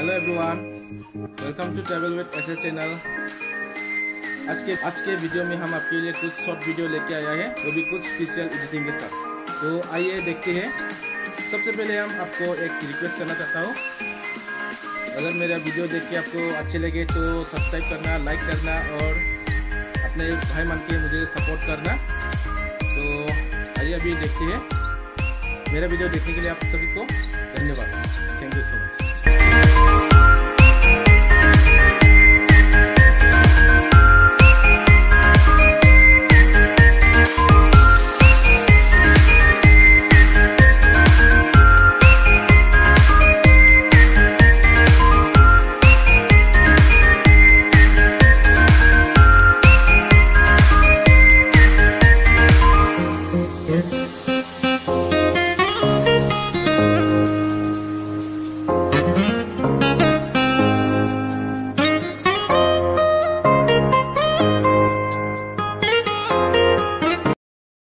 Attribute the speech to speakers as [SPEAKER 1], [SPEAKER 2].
[SPEAKER 1] Hello everyone, welcome to travel with SS channel. आज के video में हम आपके लिए कुछ शॉर्ट वीडियो लेके आया है, वो भी कुछ स्पेशल एडिटिंग के साथ। तो आइए देखते हैं। सबसे पहले हम आपको एक रिक्वेस्ट करना चाहता हूँ, अगर मेरा वीडियो देख के आपको अच्छे लगे तो सब्सक्राइब करना, लाइक करना और अपने भाई मान के मुझे सपोर्ट करना। तो आइए अभी देखते हैं। मेरा वीडियो देखने के लिए आप सभी को धन्यवाद।